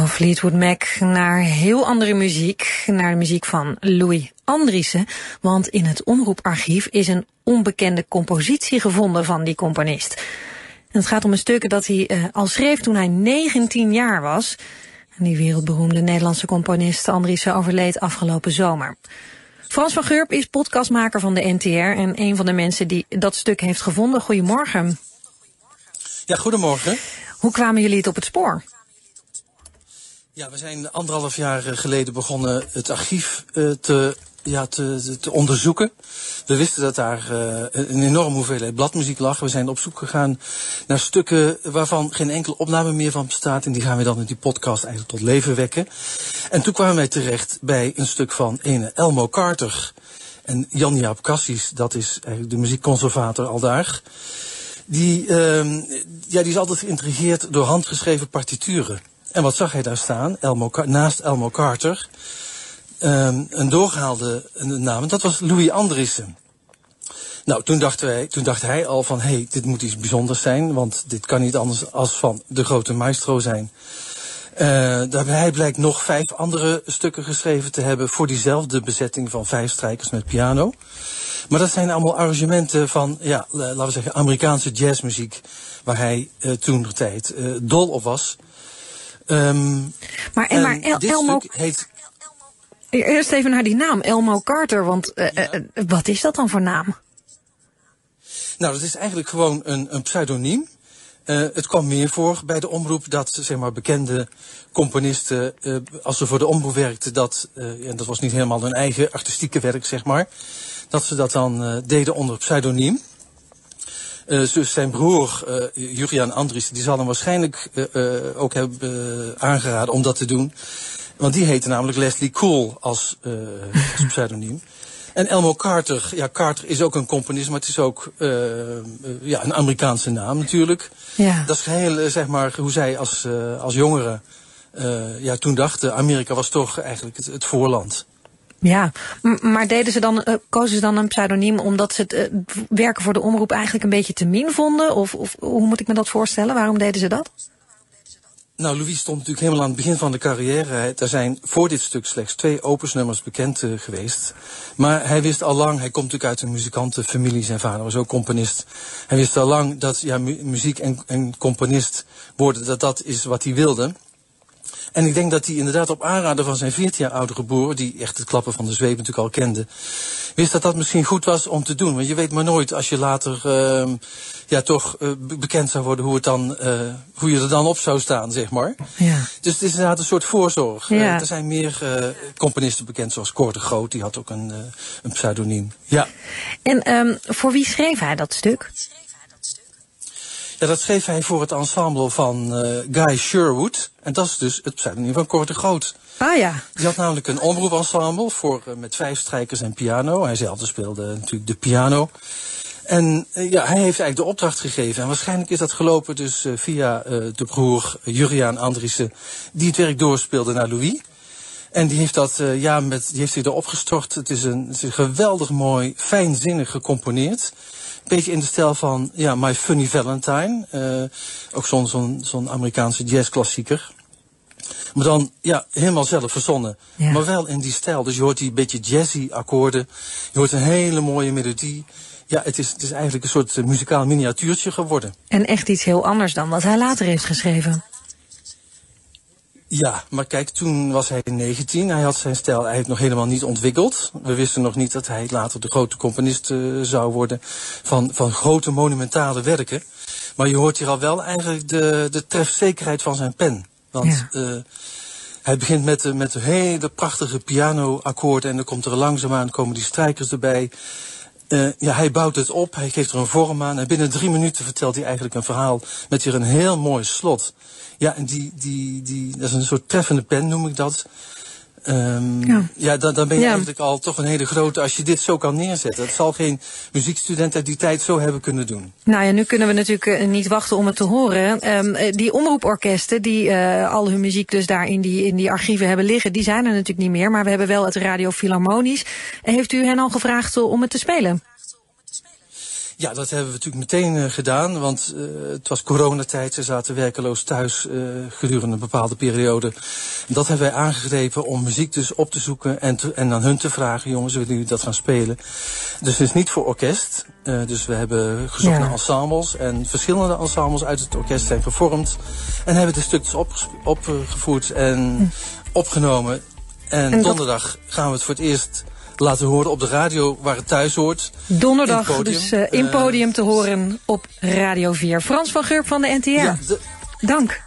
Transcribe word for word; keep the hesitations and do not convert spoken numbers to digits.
Van Fleetwood Mac naar heel andere muziek, naar de muziek van Louis Andriessen. Want in het omroeparchief is een onbekende compositie gevonden van die componist. En het gaat om een stuk dat hij uh, al schreef toen hij negentien jaar was. En die wereldberoemde Nederlandse componist Andriessen overleed afgelopen zomer. Frans van Geurp is podcastmaker van de N T R en een van de mensen die dat stuk heeft gevonden. Goedemorgen. Ja, goedemorgen. Hoe kwamen jullie het op het spoor? Ja, we zijn anderhalf jaar geleden begonnen het archief uh, te, ja, te, te onderzoeken. We wisten dat daar uh, een enorme hoeveelheid bladmuziek lag. We zijn op zoek gegaan naar stukken waarvan geen enkele opname meer van bestaat. En die gaan we dan in die podcast eigenlijk tot leven wekken. En toen kwamen wij terecht bij een stuk van ene Elmo Carter. En Jan-Jaap Cassis, dat is eigenlijk de muziekconservator aldaar. Die, uh, ja, die is altijd geïntrigeerd door handgeschreven partituren. En wat zag hij daar staan? Elmo, naast Elmo Carter. Um, een doorgehaalde naam. Dat was Louis Andriessen. Nou, toen dachten wij, toen dacht hij al van, hé, hey, dit moet iets bijzonders zijn. Want dit kan niet anders als van de grote maestro zijn. Uh, hij blijkt nog vijf andere stukken geschreven te hebben voor diezelfde bezetting van vijf strijkers met piano. Maar dat zijn allemaal arrangementen van, ja, laten we zeggen, Amerikaanse jazzmuziek. Waar hij uh, toen de tijd uh, dol op was. Um, maar en, maar El- dit Elmo... stuk heet... Eerst even naar die naam, Elmo Carter, want uh, ja. uh, wat is dat dan voor naam? Nou, dat is eigenlijk gewoon een, een pseudoniem. Uh, het kwam meer voor bij de omroep dat, zeg maar, bekende componisten, uh, als ze voor de omroep werkten, dat, uh, en dat was niet helemaal hun eigen artistieke werk, zeg maar, dat ze dat dan uh, deden onder pseudoniem. Uh, dus zijn broer, uh, Juriaan Andriessen, die zal hem waarschijnlijk uh, uh, ook hebben uh, aangeraden om dat te doen. Want die heette namelijk Leslie Cool als, uh, als pseudoniem. En Elmo Carter, ja, Carter is ook een componist, maar het is ook uh, uh, ja, een Amerikaanse naam natuurlijk. Ja. Dat is heel, uh, zeg maar, hoe zij als, uh, als jongeren uh, ja, toen dachten, Amerika was toch eigenlijk het, het voorland. Ja, m- maar deden ze dan, uh, kozen ze dan een pseudoniem omdat ze het uh, werken voor de omroep eigenlijk een beetje te min vonden? Of, of hoe moet ik me dat voorstellen? Waarom deden ze dat? Nou, Louis stond natuurlijk helemaal aan het begin van de carrière. Er zijn voor dit stuk slechts twee opusnummers bekend uh, geweest. Maar hij wist al lang, hij komt natuurlijk uit een muzikantenfamilie, zijn vader was ook componist. Hij wist al lang dat ja, mu- muziek en, en componist worden, dat dat is wat hij wilde. En ik denk dat hij inderdaad op aanraden van zijn veertien jaar oudere broer, die echt het klappen van de zweep natuurlijk al kende, wist dat dat misschien goed was om te doen. Want je weet maar nooit als je later uh, ja, toch uh, bekend zou worden hoe, het dan, uh, hoe je er dan op zou staan, zeg maar. Ja. Dus het is inderdaad een soort voorzorg. Ja. Uh, er zijn meer uh, componisten bekend, zoals Cor de Groot, die had ook een, uh, een pseudoniem. Ja. En um, voor wie schreef hij dat stuk? Ja, dat schreef hij voor het ensemble van uh, Guy Sherwood. En dat is dus het pseudoniem van Cor de Groot. Ah ja. Die had namelijk een omroepensemble voor, uh, met vijf strijkers en piano. Hij zelf speelde natuurlijk de piano. En uh, ja, hij heeft eigenlijk de opdracht gegeven. En waarschijnlijk is dat gelopen dus uh, via uh, de broer uh, Juriaan Andriessen, die het werk doorspeelde naar Louis. En die heeft dat, uh, ja, met, die heeft zich erop gestort. Het is een, het is een geweldig mooi, fijnzinnig gecomponeerd. Beetje in de stijl van, ja, My Funny Valentine. Uh, ook zo'n zo'n zo'n Amerikaanse jazzklassieker. Maar dan, ja, helemaal zelf verzonnen. Ja. Maar wel in die stijl. Dus je hoort die beetje jazzy akkoorden. Je hoort een hele mooie melodie. Ja, het is, het is eigenlijk een soort uh, muzikaal miniatuurtje geworden. En echt iets heel anders dan wat hij later heeft geschreven. Ja, maar kijk, toen was hij negentien. Hij had zijn stijl eigenlijk nog helemaal niet ontwikkeld. We wisten nog niet dat hij later de grote componist uh, zou worden van, van grote monumentale werken. Maar je hoort hier al wel eigenlijk de, de trefzekerheid van zijn pen. Want ja. uh, hij begint met, uh, met hele prachtige pianoakkoorden en dan komt er langzaamaan komen die strijkers erbij. Uh, ja, hij bouwt het op, hij geeft er een vorm aan en binnen drie minuten vertelt hij eigenlijk een verhaal met hier een heel mooi slot. Ja, en die, die, die, dat is een soort treffende pen, noem ik dat. Um, ja, ja dan, dan ben je ja. eigenlijk al toch een hele grote, als je dit zo kan neerzetten. Dat zal geen muziekstudent uit die tijd zo hebben kunnen doen. Nou ja, nu kunnen we natuurlijk uh, niet wachten om het te horen. Um, uh, die omroeporkesten die uh, al hun muziek dus daar in die, in die archieven hebben liggen, die zijn er natuurlijk niet meer. Maar we hebben wel het Radio Philharmonisch. Heeft u hen al gevraagd uh, om het te spelen? Ja, dat hebben we natuurlijk meteen uh, gedaan, want uh, het was coronatijd. Ze zaten werkeloos thuis uh, gedurende een bepaalde periode. En dat hebben wij aangegrepen om muziek dus op te zoeken en, te, en aan hun te vragen, jongens, willen jullie dat gaan spelen? Dus het is niet voor orkest. Uh, dus we hebben gezocht ja. naar ensembles en verschillende ensembles uit het orkest zijn gevormd. En hebben de stukjes opgevoerd en hm. opgenomen. En, en donderdag dat... gaan we het voor het eerst laten horen op de radio waar het thuis hoort. Donderdag, in podium. dus uh, in podium te horen op Radio vier. Frans van Geurp van de N T R. Ja, de... Dank.